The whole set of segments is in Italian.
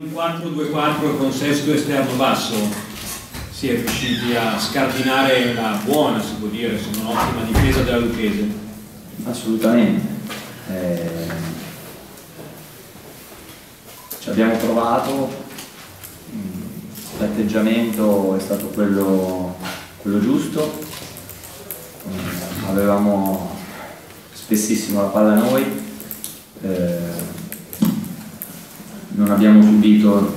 4-2-4 con sesto esterno basso si è riusciti a scardinare una buona, si può dire, se non ottima difesa della Lucchese. Assolutamente. Ci abbiamo provato, l'atteggiamento è stato quello giusto, avevamo spessissimo la palla noi, non abbiamo subito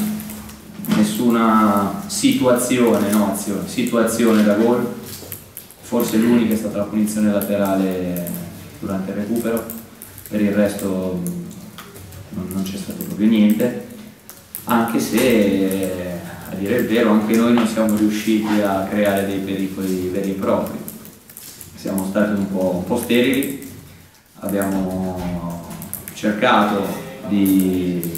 nessuna situazione da gol. Forse l'unica è stata la punizione laterale durante il recupero, per il resto non c'è stato proprio niente, anche se, a dire il vero, anche noi non siamo riusciti a creare dei pericoli veri e propri. Siamo stati un po' sterili, abbiamo cercato di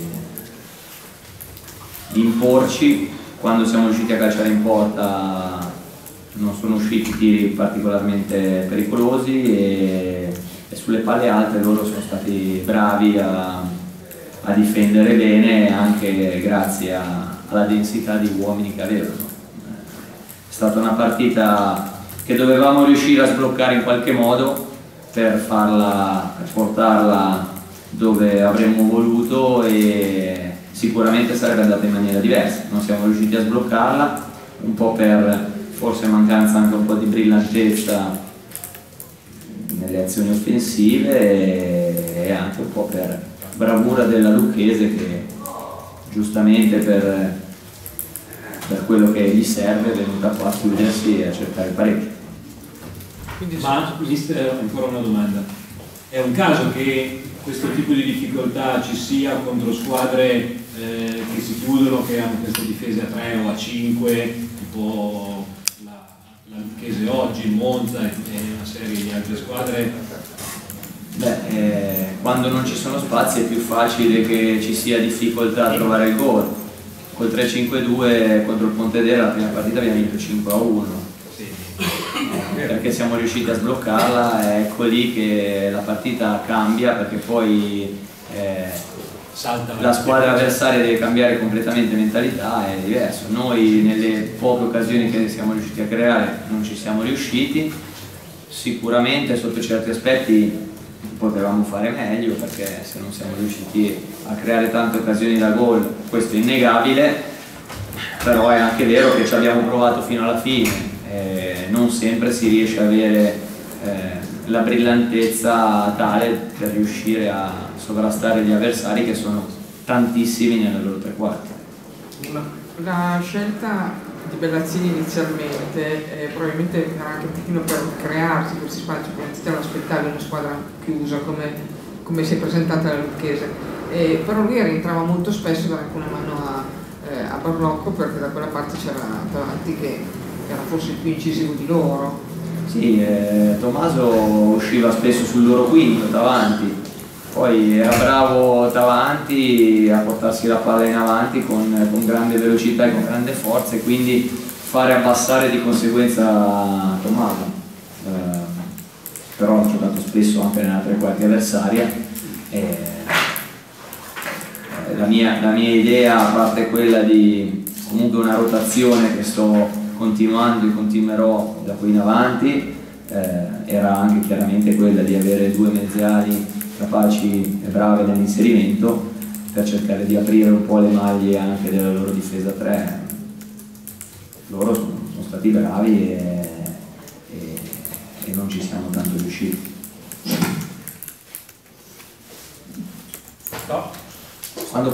imporci. Quando siamo riusciti a calciare in porta non sono usciti tiri particolarmente pericolosi e sulle palle alte loro sono stati bravi a difendere bene, anche grazie alla densità di uomini che avevano. È stata una partita che dovevamo riuscire a sbloccare in qualche modo per portarla dove avremmo voluto, e sicuramente sarebbe andata in maniera diversa. Non siamo riusciti a sbloccarla, un po' per forse mancanza anche un po' di brillantezza nelle azioni offensive, e anche un po' per bravura della Lucchese, che giustamente per quello che gli serve è venuta qua a chiudersi e a cercare il pareggio. Ma mister, ancora una domanda: è un caso che questo tipo di difficoltà ci sia contro squadre che si chiudono, che hanno queste difese a 3 o a 5, tipo la Lucchese oggi, il Monza e una serie di altre squadre? Quando non ci sono spazi è più facile che ci sia difficoltà a trovare il gol. Col 3-5-2 contro il Pontedera la prima partita abbiamo vinto 5-1, perché siamo riusciti a sbloccarla. Ecco lì che la partita cambia, perché poi la squadra avversaria deve cambiare completamente mentalità, è diverso. Noi nelle poche occasioni che siamo riusciti a creare non ci siamo riusciti, sicuramente sotto certi aspetti potevamo fare meglio, perché se non siamo riusciti a creare tante occasioni da gol, questo è innegabile, però è anche vero che ci abbiamo provato fino alla fine. Non sempre si riesce ad avere la brillantezza tale per riuscire a sovrastare gli avversari, che sono tantissimi nella loro tre quarti. La scelta di Bellazzini inizialmente probabilmente era anche un pochino per crearsi questi spazi, perché te lo aspettavi una squadra chiusa come si è presentata la Lucchese, però lui rientrava molto spesso dare una mano a Barlocco, perché da quella parte c'era davanti che era forse il più incisivo di loro. Sì, Tommaso usciva spesso sul loro quinto davanti, poi era bravo davanti a portarsi la palla in avanti con grande velocità e con grande forza, e quindi fare abbassare di conseguenza Tommaso. Però ho giocato spesso anche nella tre quarti avversaria. La mia idea, a parte quella di comunque una rotazione che sto continuando e continuerò da qui in avanti, era anche chiaramente quella di avere due mezzali capaci e brave nell'inserimento, per cercare di aprire un po' le maglie anche della loro difesa 3. Loro sono stati bravi e non ci siamo tanto riusciti. No.